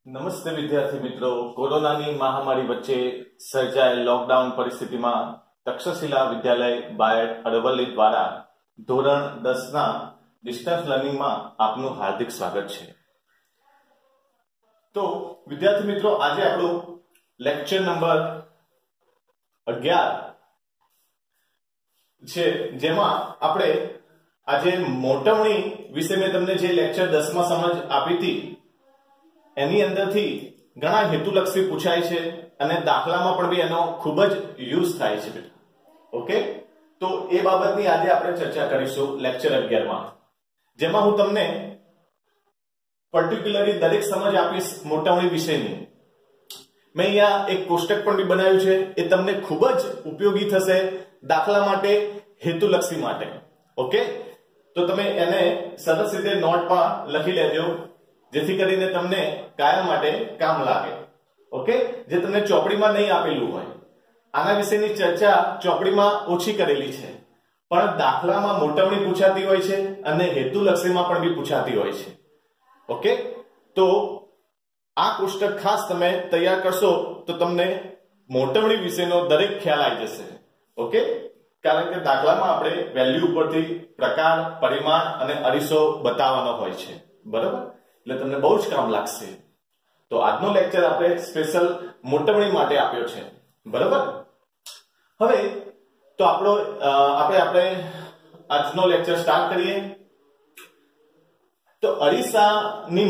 નમસ્તે વિદ્યાર્થી મિત્રો, કોરોનાની મહામારી વચ્ચે સર્જાયેલ લોકડાઉન પરિસ્થિતિમાં તક્ષશિલા વિદ્યાલય બાયડ અરવલ્લી દ્વારા ધોરણ 10 ના ડિસ્ટન્સ લર્નિંગમાં આપનું હાર્દિક સ્વાગત છે। તો વિદ્યાર્થી મિત્રો, આજે આપણું લેક્ચર નંબર 11 છે, જેમાં આપણે આજે મોટવણી વિશે મેં તમને જે લેક્ચર 10 માં સમજ આપી હતી એની અંદરથી ઘણા હેતુલક્ષી પૂછાય છે અને દાખલામાં પણ બી એનો ખૂબ જ યુઝ થાય છે। ઓકે, તો એ બાબતની આજે આપણે ચર્ચા કરીશું લેક્ચર 11 માં, જેમાં હું તમને પર્ટિક્યુલરલી દરેક સમજ આપીશ મોટવણી વિશેની। મેં અહીંયા એક કોષ્ટક પણ બી બનાવ્યું છે, એ તમને ખૂબ જ ઉપયોગી થશે દાખલા માટે, હેતુલક્ષી માટે। ઓકે, તો તમે એને સરસ રીતે નોટમાં લખી લેજો, જેથી કરીને તમને કાયમ માટે કામ લાગે। ઓકે, જે તમને ચોપડીમાં નહીં આપેલું હોય, આના વિશેની ચર્ચા ચોપડીમાં ઓછી કરેલી છે, પણ દાખલામાં મોટવણી પૂછાતી હોય છે અને હેતુલક્ષીમાં પણ બી પૂછાતી હોય છે। ઓકે, તો આ કોષ્ટક ખાસ તમે તૈયાર કરશો તો તમને મોટવણી વિશેનો દરેક ખ્યાલ આવી જશે। ઓકે, કારણ કે દાખલામાં આપણે વેલ્યુ ઉપરથી પ્રકાર, પરિમાણ અને અરીસો બતાવવાનો હોય છે, બરાબર? એટલે તમને બહુ જ કામ લાગશે। તો આજનો લેક્ચર આપણે સ્પેશિયલ મોટવણી માટે આપ્યો છે, બરાબર? હવે તો આપણે આજનો લેક્ચર સ્ટાર્ટ કરીએ। તો અરીસાની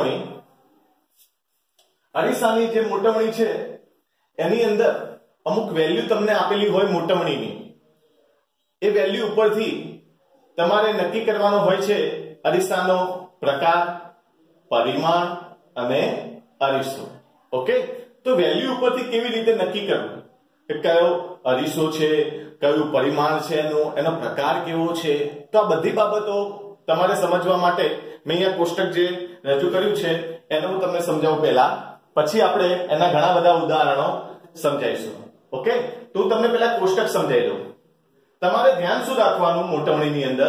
મોટવણી જે મોટવણી છે એની અંદર અમુક વેલ્યુ તમને આપેલી હોય મોટવણીની, એ વેલ્યુ ઉપરથી તમારે નક્કી કરવાનો હોય છે અરીસાનો પ્રકાર, પરિમાણ અને અરીસો। ઓકે, તો વેલ્યુ ઉપરથી કેવી રીતે નક્કી કરવું કે કયો અરીસો છે, કયું પરિમાણ છે, એનો પ્રકાર કેવો છે, તો આ બધી બાબતો તમારે સમજવા માટે મેં અહીંયા કોષ્ટક જે રજૂ કર્યું છે એને હું તમને સમજાવું પહેલા, પછી આપણે એના ઘણા બધા ઉદાહરણો સમજાવીશું। ઓકે, તો હું તમને પહેલા કોષ્ટક સમજાવી દઉં। તમારે ધ્યાન શું રાખવાનું મોટવણીની અંદર,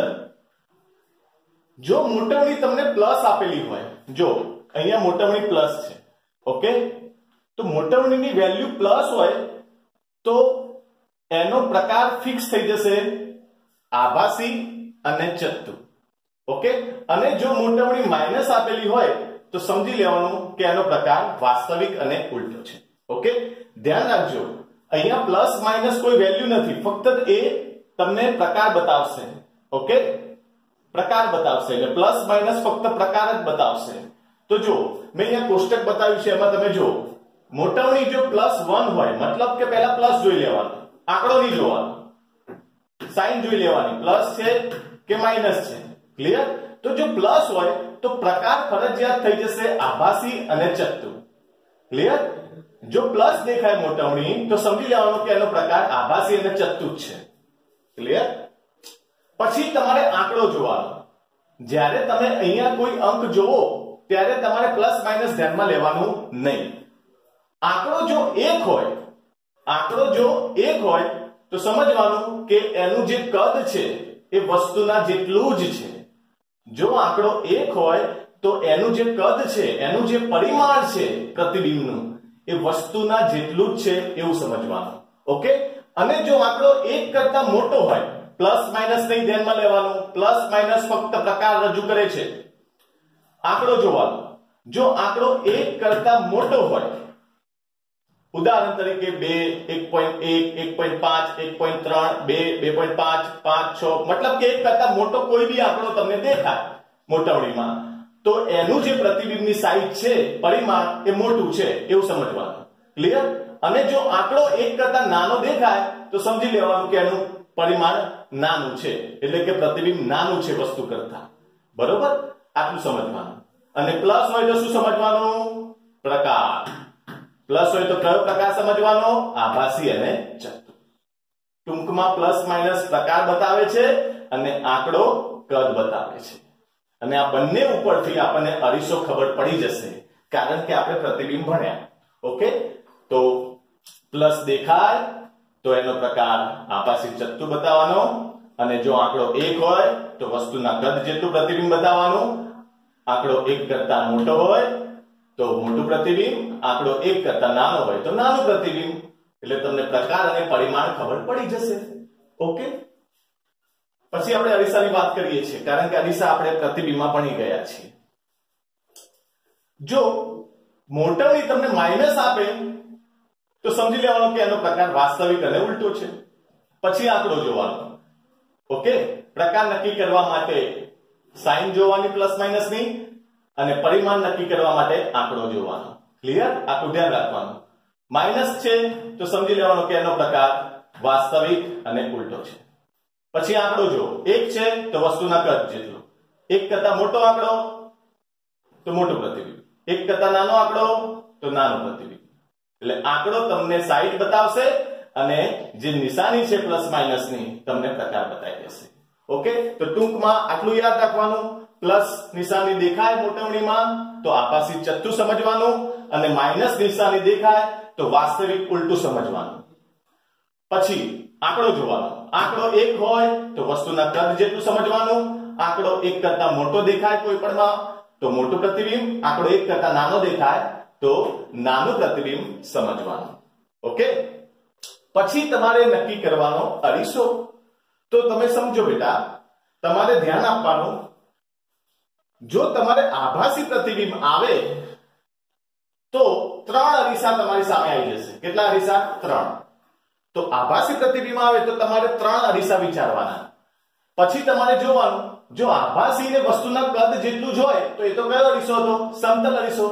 જો મોટવણી તમને પ્લસ આપેલી હોય, જો અહીંયા મોટવણી પ્લસ છે, ઓકે, તો મોટવણીની વેલ્યુ પ્લસ હોય તો એનો પ્રકાર ફિક્સ થઈ જશે આભાસી અને ચત્તુ। ઓકે, અને જો મોટવણી માઇનસ આપેલી હોય તો સમજી લેવાનું કે એનો પ્રકાર વાસ્તવિક અને ઉલટો છે। ઓકે, ધ્યાન રાખજો, અહીંયા પ્લસ માઇનસ કોઈ વેલ્યુ નથી, ફક્ત એ તમને પ્રકાર બતાવશે। ઓકે, પ્રકાર બતાવશે, એટલે પ્લસ માઇનસ ફક્ત પ્રકાર જ બતાવશે। તો જો મેં અહીંયા કોષ્ટક બતાવ્યું છે, એમાં તમે જો મોટવણી જો +1 હોય, મતલબ કે પહેલા પ્લસ જોઈ લેવાનું, આંકડો નહીં જોવાનો, સાઈન જોઈ લેવાની, પ્લસ છે કે માઇનસ છે, ક્લિયર? તો જો પ્લસ હોય તો પ્રકાર ફરજિયાત થઈ જશે આભાસી અને ચત્તુ, ક્લિયર? જો પ્લસ દેખાય મોટવણી તો સમજી લેવાનું કે એનો પ્રકાર આભાસી અને ચત્તુ જ છે, ક્લિયર? પછી તમારે આંકડો જોવાનો, જ્યારે તમે અહીંયા કોઈ અંક જોવો ત્યારે તમારે પ્લસ માઇનસ ધ્યાનમાં લેવાનું નહીં। આંકડો જો 1 હોય તો સમજવાનું કે એનું જે કદ છે એ વસ્તુના જેટલું જ છે। જો આંકડો 1 હોય તો એનું જે કદ છે, એનું જે પરિમાણ છે પ્રતિબિંબનું, એ વસ્તુના જેટલું જ છે એવું સમજવાનું। ઓકે, અને જો આંકડો 1 કરતા મોટો હોય, પ્લસ માઇનસ નહીં ધ્યાનમાં લેવાનું, પ્લસ માઇનસ ફક્ત પ્રકાર રજૂ કરે છે, આંકડો જોવાનો। જો આંકડો 1 કરતા મોટો હોય, ઉદાહરણ તરીકે 2, 1.1, 1.5, 1.3, 2, 2.5, 5, 6, મતલબ કે 1 કરતા મોટો કોઈ બી આંકડો તમને દેખાય મોટવણીમાં, તો એનું જે પ્રતિબિંબની સાઈઝ છે, પરિમાણ, એ મોટું છે એવું સમજવાનું, ક્લિયર? અને જો આંકડો 1 કરતા નાનો દેખાય તો સમજી લેવાનું કે એનું પરિમાણ નાનું છે, એટલે કે પ્રતિબિંબ નાનું છે વસ્તુ કરતા, બરોબર? આટલું સમજવાનું। અને પ્લસ હોય તો શું સમજવાનું? પ્રકાર। પ્લસ હોય તો કયો પ્રકાર સમજવાનો? આભાસી અને ચત્તુ। ટૂંકમાં પ્લસ માઇનસ પ્રકાર બતાવે છે અને આંકડો કદ બતાવે છે, અને આ બંને ઉપરથી આપણને અરીસો ખબર પડી જશે, કારણ કે આપણે પ્રતિબિંબ ભણ્યા। ઓકે, તો પ્લસ દેખાય તો એનો પ્રકાર આભાસી ચત્તુ બતાવવાનો, અને જો આંકડો 1 હોય તો વસ્તુના કદ જેટલું પ્રતિબિંબ બતાવવાનું, આંકડો 1 કરતા મોટો હોય તો મોટું પ્રતિબિંબ, આંકડો 1 કરતા નાનો હોય તો નાનું પ્રતિબિંબ. એટલે તમને પ્રકાર અને પરિમાણ ખબર પડી જશે. ઓકે, પછી આપણે અરીસાની વાત કરીએ છીએ, કારણ કે અરીસા આપણે પ્રતિબિંબમાં ભણી ગયા છીએ. જો મોટવણી તમને માઇનસ આપે તો સમજી લેવાનું કે એનો પ્રકાર વાસ્તવિક અને ઉલટો છે. પછી આંકડો જોવાનો. ઓકે, પ્રકાર નક્કી કરવા માટે સાઈન જોવાની પ્લસ માઇનસ ની, અને પરિમાણ નક્કી કરવા માટે આંકડો જોવાનો. ક્લિયર? આટલું ધ્યાન રાખવાનું. માઇનસ છે તો સમજી લેવાનું કે એનો પ્રકાર વાસ્તવિક અને ઉલટો છે. પછી આંકડો જો 1 છે તો વસ્તુના કદ જેટલો, 1 કરતા મોટો આંકડો તો મોટું પ્રતિબિંબ, 1 કરતા નાનો આંકડો તો નાનું પ્રતિબિંબ. એટલે આંકડો તમને સાઈડ બતાવશે અને જે નિશાની છે પ્લસ માઇનસ ની તમને પ્રકાર બતાવી દેશે. ઓકે, તો ટૂંકમાં આટલું યાદ રાખવાનું. પ્લસ નિશાની દેખાય મોટવણીમાં તો આભાસી ચત્તુ સમજવાનું, અને માઇનસ નિશાની દેખાય તો વાસ્તવિક ઉલટું સમજવાનું. પછી આંકડો જોવાનો. આંકડો 1 હોય તો વસ્તુના કદ જેટલું સમજવાનું. આંકડો 1 કરતા મોટો દેખાય કોઈ પણમાં તો મોટું પ્રતિબિંબ, આંકડો 1 કરતા નાનો દેખાય તો નાનું પ્રતિબિંબ સમજવાનું. ઓકે, પછી તમારે નક્કી કરવાનો અરીસો. તો તમે સમજો બેટા, તમારે ધ્યાન આપવાનું, જો તમારે આભાસી પ્રતિબિંબ આવે તો 3 અરીસા તમારી સામે આવી જશે. કેટલા અરીસા? 3. તો આભાસી પ્રતિબિંબ આવે તો તમારે 3 અરીસા વિચારવાના. પછી તમારે જોવાનું, જો આભાસી ને વસ્તુના કદ જેટલું જ હોય તો એ તો કયો અરીસો હતો? સમતલ અરીસો.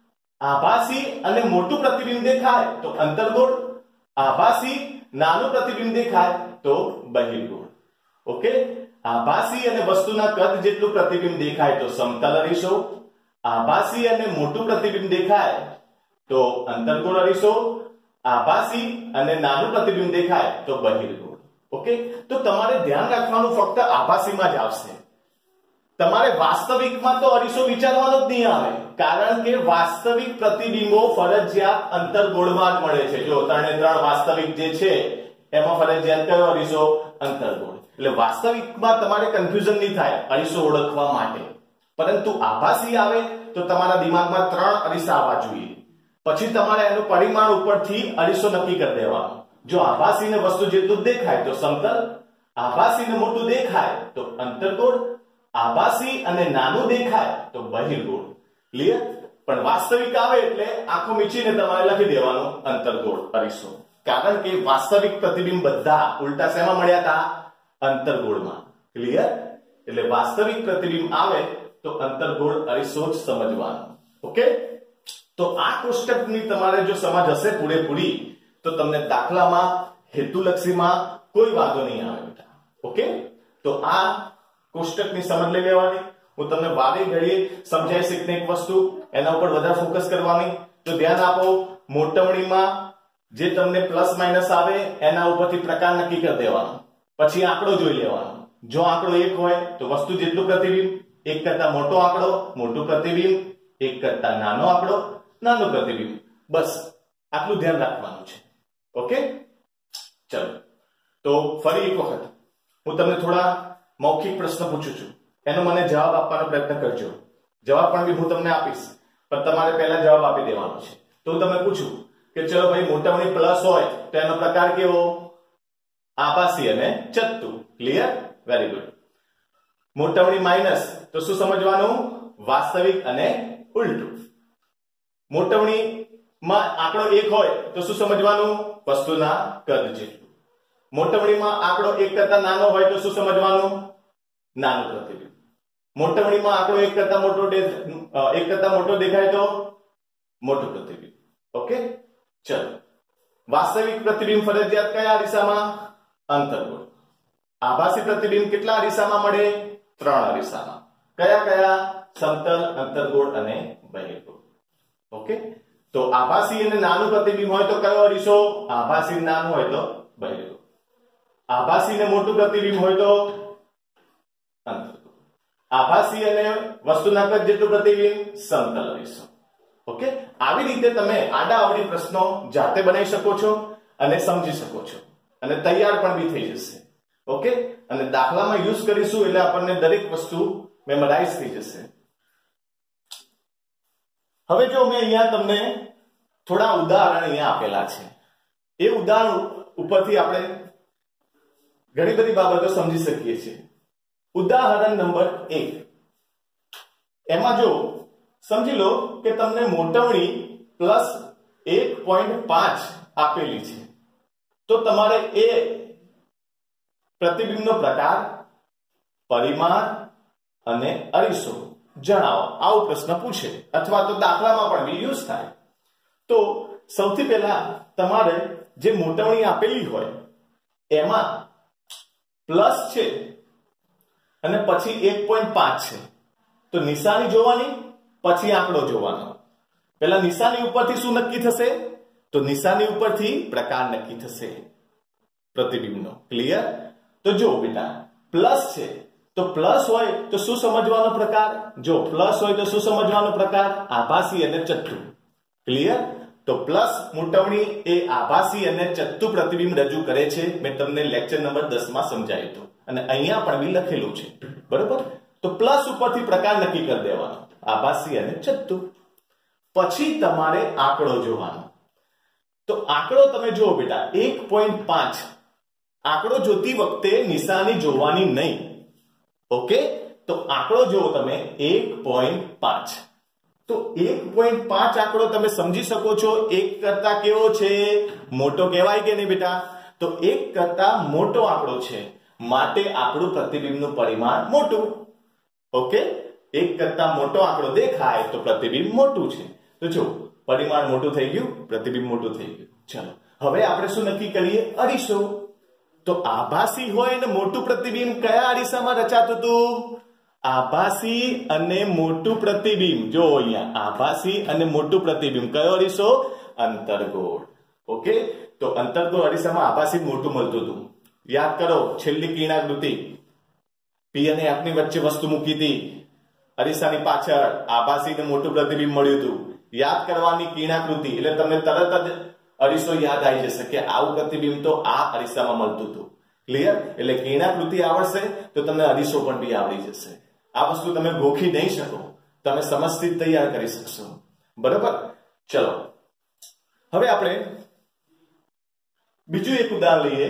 આભાસી અને મોટું પ્રતિબિંબ દેખાય તો અંતર્ગોળ, આભાસી નાનું પ્રતિબિંબ દેખાય તો બહિર્ગોળ. ઓકે, આભાસી અને વસ્તુના કદ જેટલું પ્રતિબિંબ દેખાય તો સમતલ અરીસો, આભાસી અને મોટું પ્રતિબિંબ દેખાય તો અંતર્ગોળ અરીસો, આભાસી અને નાનું પ્રતિબિંબ દેખાય તો બહિર્ગોળ. ઓકે, તો તમારે ધ્યાન રાખવાનું ફક્ત આભાસીમાં જ આવશે. તમારે વાસ્તવિકમાં તો અરીસો વિચારવાનો જ નહીં આવે, કારણ કે વાસ્તવિક પ્રતિબિંબો ફરજિયાત અંતર્ગોળમાં જ મળે છે. જો 3 વાસ્તવિક જે છે એમાં ફરજિયાત કયો અરીસો? અંતર્ગોળ. એટલે વાસ્તવિકમાં તમારે કન્ફ્યુઝન નહીં થાય અરીસો ઓળખવા માટે. પરંતુ આભાસી આવે તો તમારા દિમાગમાં 3 અરીસા આવવા જોઈએ. પછી તમારે એનું પરિમાણ ઉપરથી અરીસો નક્કી કરી દેવાનો. જો આભાસીને વસ્તુ જેટલું દેખાય તો સમતલ, આભાસીને મોટું દેખાય તો અંતર્ગોળ, આભાસી અને નાનું દેખાય તો બહિર્ગોળ. ક્લિયર? પણ વાસ્તવિક આવે એટલે આંખો મીચીને તમારે લખી દેવાનું અંતર્ગોળ અરીસો. કારણ કે વાસ્તવિક પ્રતિબિંબ બધા ઉલટા શેમાં મળ્યા હતા? અંતર્ગોળમાં. ક્લિયર? એટલે વાસ્તવિક પ્રતિબિંબ આવે તો અંતર્ગોળ અરીસો જ સમજવાનો. ઓકે, તો આ કોષ્ટકની તમારે જો સમજ હશે પૂરેપૂરી તો તમને દાખલામાં, હેતુલક્ષીમાં કોઈ વાંધો નહીં આવે બેટા. ઓકે, તો આ કોષ્ટકની સમજ લઈ લેવાની. હું તમને વારે ઘડીએ સમજાઈ શકને એક વસ્તુ, એના ઉપર વધારે ફોકસ કરવાની. તો ધ્યાન આપો, મોટવણીમાં જે તમને પ્લસ માઇનસ આવે એના ઉપરથી પ્રકાર નક્કી કરી દેવાનો. પછી આંકડો જોઈ લેવાનો. જો આંકડો 1 હોય તો વસ્તુ જેટલું પ્રતિબિંબ, 1 કરતા મોટો આંકડો મોટું પ્રતિબિંબ, 1 કરતા નાનો આંકડો નાનું પ્રતિબિંબ. બસ આટલું ધ્યાન રાખવાનું છે. ઓકે, ચલો તો ફરી એક વખત હું તમને થોડા મૌખિક પ્રશ્ન પૂછું છું, એનો મને જવાબ આપવાનો પ્રયત્ન કરજો. જવાબ પણ હું તમને આપીશ, પણ તમારે પહેલા જવાબ આપી દેવાનો છે. તો હું તમને પૂછું કે ચલો ભાઈ, મોટવણી પ્લસ હોય તો એનો પ્રકાર કેવો? આભાસી અને ચત્તુ. ક્લિયર? Very good. મોટવણી માઇનસ તો શું સમજવાનું? વાસ્તવિક અને ઉલટું. મોટવણી માં આંકડો 1 હોય તો શું સમજવાનું? વસ્તુના કદ જેટલું. મોટવણીમાં આંકડો 1 કરતા નાનો હોય તો શું સમજવાનું? નાનું પ્રતિબિંબ. મોટવણીમાં આંકડો 1 કરતા મોટો દેખાય તો મોટું પ્રતિબિંબ. ઓકે, ચલો. વાસ્તવિક પ્રતિબિંબ ફરજિયાત કયા અરીસામાં? અંતર્ગોળ. આભાસી પ્રતિબિંબ કેટલા અરીસામાં મળે? 3 અરીસામાં. કયા કયા? સમતલ, અંતર્ગોળ અને બહિર્ગોળ. ઓકે, તો આભાસી અને નાનું પ્રતિબિંબ હોય તો કયો અરીસો? આભાસી નાનું હોય તો બહિર્ગોળ. આભાસી ને મોટું પ્રતિબિંબ હોય તો અંતર્ગોળ. આભાસી અને વસ્તુના કદ જેટલું પ્રતિબિંબ સમતલ અરીસો. ઓકે, આવી રીતે તમે આડા અવળી પ્રશ્નો જાતે બનાવી શકો છો અને સમજી શકો છો, અને તૈયાર પણ બી થઈ જશે. ઓકે, અને દાખલામાં યુઝ કરીશું એટલે આપણને દરેક વસ્તુ મેમરાઇઝ થઈ જશે. હવે જો મેં અહીંયા તમને થોડા ઉદાહરણ અહીંયા આપેલા છે, એ ઉદાહરણ ઉપરથી આપણે ઘણી બધી બાબતો સમજી શકીએ છીએ. ઉદાહરણ નંબર 1, એમાં જો સમજી લો કે તમને મોટવણી પ્લસ 1.5 આપેલી છે, તો તમારે એ પ્રતિબિંબનો પ્રકાર, પરિમાણ અને અરીસો જણાવો, આવો પ્રશ્ન પૂછે અથવા તો દાખલામાં પણ બી યુઝ થાય. તો સૌથી પહેલા તમારે જે મોટવણી આપેલી હોય એમાં પ્લસ છે અને પછી 1.5 છે, તો નિશાની જોવાની, પછી આંકડો જોવાનો. પહેલા નિશાની ઉપરથી શું નક્કી થશે? તો નિશાની ઉપરથી પ્રકાર નક્કી થશે પ્રતિબિંબનો. ક્લિયર? તો જો બેટા પ્લસ છે તો પ્લસ હોય તો શું સમજવાનો પ્રકાર? જો પ્લસ હોય તો શું સમજવાનો પ્રકાર? આભાસી અને ચત્તુ. ક્લિયર? તો પ્લસ મોટવણી એ આભાસી અને ચત્તુ પ્રતિબિંબ રજૂ કરે છે. મેં તમને લેક્ચર નંબર 10 માં સમજાવ્યું હતું અને અહીંયા પણ બી લખેલું છે. બરોબર? તો પ્લસ ઉપરથી પ્રકાર નક્કી કરી દેવાનો, આભાસી અને ચત્તુ. પછી તમારે આંકડો જોવાનો. તો આંકડો તમે જુઓ બેટા 1.5. આંકડો જોતી વખતે નિશાની જોવાની નહીં. ઓકે? તો આંકડો જુઓ તમે 1.5. તો 1.5 આંકડો તમે સમજી શકો છો 1 કરતા કેવો છે? મોટો કહેવાય કે નહીં બેટા? તો 1 કરતા મોટો આંકડો છે, માટે આપણું પ્રતિબિંબનું પરિમાણ મોટું. ઓકે? 1 કરતા મોટો આંકડો દેખાય તો પ્રતિબિંબ મોટું છે. તો જો પરિમાણ મોટું થઈ ગયું, પ્રતિબિંબ મોટું થઈ ગયું. ચલો હવે આપણે શું નક્કી કરીએ? અરીસો. તો આભાસી હોય ને મોટું પ્રતિબિંબ કયા અરીસામાં રચાતું હતું? આભાસી અને મોટું પ્રતિબિંબ. જો અહીંયા આભાસી અને મોટું પ્રતિબિંબ કયો અરીસો? અંતર્ગોળ. ઓકે? તો અંતર્ગોળ અરીસામાં આભાસી મોટું મળતું હતું. યાદ કરો છેલ્લી કિરણાકૃતિ, પી અને એફ ની વચ્ચે વસ્તુ મૂકી હતી, અરીસાની પાછળ આભાસી ને મોટું પ્રતિબિંબ મળ્યું હતું. યાદ કરવાની કિરણાકૃતિ એટલે તમને તરત જ અરીસો યાદ આવી જશે કે આવું પ્રતિબિંબ તો આ અરીસામાં મળતું હતું. ક્લિયર? એટલે કિરણાકૃતિ આવડશે તો તમને અરીસો પણ બી આવડી જશે. આ વસ્તુ તમે ગોખી નહીં શકો, તમે સમજથી તૈયાર કરી શકશો. બરોબર? ચલો હવે આપણે બીજું એક ઉદાહરણ લઈએ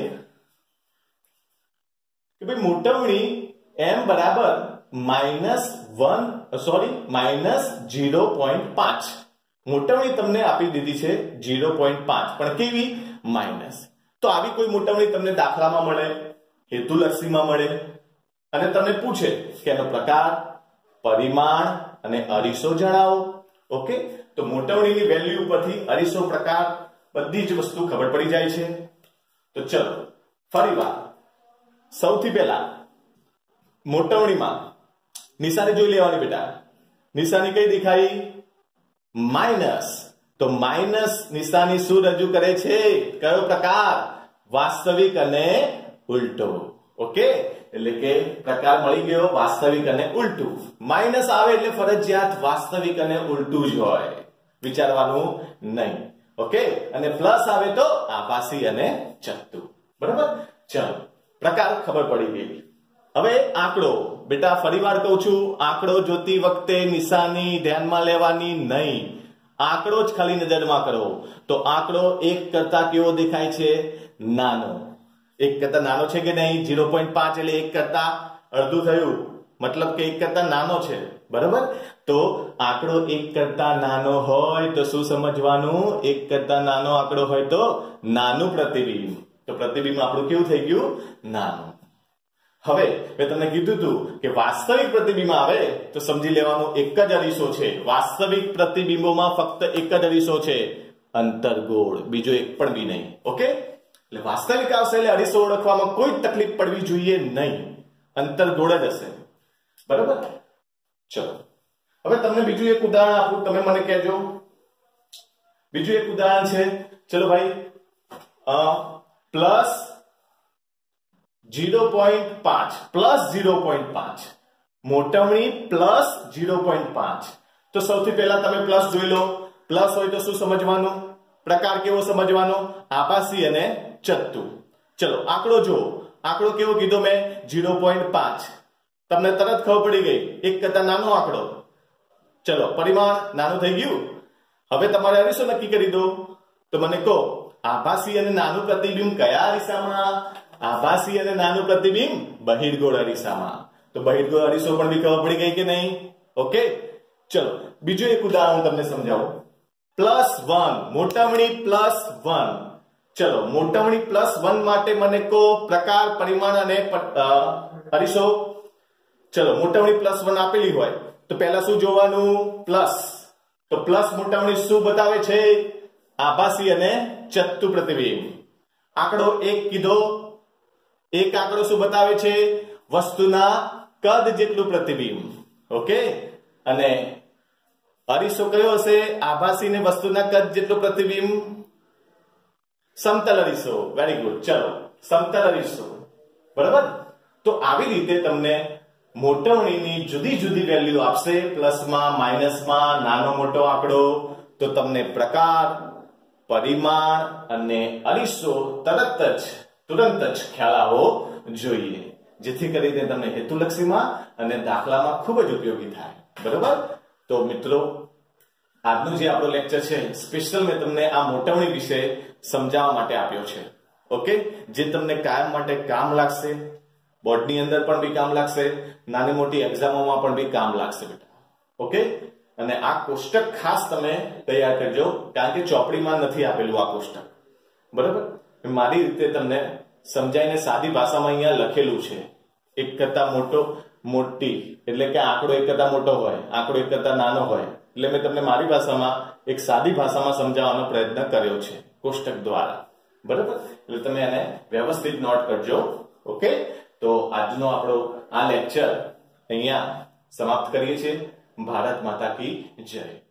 કે ભાઈ મોટવણી m બરાબર -0.5. મોટવણી તમને આપી દીધી છે 0.5, પણ કેવી? માઇનસ. તો આવી કોઈ મોટવણી તમને દાખલામાં મળે, હેતુલક્ષીમાં મળે અને તમને પૂછે કે એનો પ્રકાર, પરિમાણ અને અરીસો જણાવો. ઓકે? તો મોટવણીની વેલ્યુ ઉપરથી અરીસો, પ્રકાર બધી જ વસ્તુ ખબર પડી જાય છે. તો ચલો ફરીવાર સૌથી પહેલા મોટવણીમાં નિશાની જોઈ લેવાની બેટા. નિશાની કઈ દેખાઈ? માઇનસ. તો માઇનસ નિશાની શું રજૂ કરે છે? કયો પ્રકાર? વાસ્તવિક અને ઉલટો. ઓકે? એટલે કે પ્રકાર મળી ગયો વાસ્તવિક અને ઉલટું. માઇનસ આવે એટલે ફરજિયાત વાસ્તવિક અને ઉલટું જ હોય, વિચારવાનું નહીં. ઓકે? અને પ્લસ આવે તો આભાસી અને ચત્તુ. બરાબર? ચલો પ્રકાર ખબર પડી ગઈ. હવે આંકડો બેટા ફરીવાર કહું છું, આંકડો જોતી વખતે નિશાની ધ્યાનમાં લેવાની નહીં, આંકડો જ ખાલી નજરમાં કરો. તો આંકડો 1 કરતા કેવો દેખાય છે? નાનો. 1 કરતા નાનો છે કે નહીં? 0.5 એટલે 1 કરતા અડધું થયું, મતલબ કે 1 કરતા નાનો છે. બરાબર? તો આંકડો 1 કરતા નાનો હોય તો શું સમજવાનું? 1 કરતા નાનો આંકડો હોય તો નાનું પ્રતિબિંબ. તો પ્રતિબિંબ આપણું કેવું થઈ ગયું? નાનું. હવે મેં તમને કીધું હતું કે વાસ્તવિક પ્રતિબિંબ આવે તો સમજી લેવાનું એક જ અરીસો છે. વાસ્તવિક પ્રતિબિંબોમાં ફક્ત એક જ અરીસો છે, અંતર્ગોળ, બીજો એક પણ બી નહીં. ઓકે? એટલે વાસ્તવિક આવશે એટલે અરીસો ઓળખવામાં કોઈ તકલીફ પડવી જોઈએ નહીં, અંતર્ગોળ જ હશે. બરાબર? ચલો હવે તમને બીજું એક ઉદાહરણ આપું, તમે મને કહેજો. બીજું એક ઉદાહરણ છે, ચલો ભાઈ, પ્લસ 0.5 પ્લસ 0.5 મોટવણી પ્લસ 0.5. તો સૌથી પહેલા તમે પ્લસ જોઈ લો. પ્લસ હોય તો શું સમજવાનું? પ્રકાર કેવો સમજવાનો? આભાસી અને ચત્તુ. ચલો આંકડો જુઓ. આંકડો કેવો કીધો મેં? 0.5. તમને તરત ખબર પડી ગઈ, 1 કરતા નાનો આંકડો. ચલો પરિમાણ નાનું થઈ ગયું. હવે તમારે અરીસો નક્કી કરી દો. તો મને કહો આભાસી અને નાનું પ્રતિબિંબ કયા અરીસામાં? આભાસી અને નાનું પ્રતિબિંબ બહિર્ગોળ અરીસામાં. તો બહિર્ગોળ અરીસો પણ બી ખબર પડી ગઈ કે નહીં? ઓકે, ચલો બીજું એક ઉદાહરણ તમને સમજાવું. +1 મોટામણી +1. ચલો મોટામણી +1 માટે મને કહો પ્રકાર, પરિમાણ અને અરીસો. ચલો મોટામણી +1 આપેલી હોય તો પહેલા શું જોવાનું? પ્લસ. તો પ્લસ મોટામણી શું બતાવે છે? આભાસી અને ચત્તુ પ્રતિબિંબ. આંકડો 1 કીધો. એક આંકડો શું બતાવે છે? વસ્તુના કદ જેટલું પ્રતિબિંબ. ઓકે, અને અરીસો કયો હશે? આભાસી ને વસ્તુના કદ જેટલું પ્રતિબિંબ. સમતલ અરીસો. Very good. ચલો સમતલ અરીસો. બરાબર. તો આવી રીતે તમને મોટામણીની જુદી જુદી વેલ્યુ આપશે, પ્લસમાં, માઇનસમાં, નાનો મોટો આંકડો. તો તમને પ્રકાર, પરિમાણ અને અરીસો તુરંત જ ખ્યાલ આવવો જોઈએ, જેથી કરીને તમને હેતુલક્ષીમાં અને દાખલામાં ખૂબ જ ઉપયોગી થાય. બરાબર. તો મિત્રો આજનું જે આપણો લેક્ચર છે સ્પેશિયલ મેં તમને આ મોટામણી વિશે સમજાવવા માટે આપ્યો છે. ઓકે, જે તમને કાયમ માટે કામ લાગશે. બોર્ડની અંદર પણ બી કામ લાગશે, નાની મોટી એક્ઝામોમાં પણ બી કામ લાગશે બેટા. ઓકે, અને આ કોષ્ટક ખાસ તમે તૈયાર કરજો, કારણ કે ચોપડીમાં નથી આપેલું આ કોષ્ટક. બરાબર. મારી રીતે તમને સમજાઈને સાદી ભાષામાં અહીંયા લખેલું છે. એક કરતા મોટી એટલે કે આંકડો એક કરતા મોટો હોય, આંકડો એક કરતા નાનો હોય, એટલે મેં તમને મારી ભાષામાં એક સાદી ભાષામાં સમજાવવાનો પ્રયત્ન કર્યો છે કોષ્ટક દ્વારા. બરાબર. એટલે તમે એને વ્યવસ્થિત નોટ કરજો. ઓકે, તો આજનો આપણો આ લેક્ચર અહીંયા સમાપ્ત કરીએ છીએ. ભારત માતા કી જય.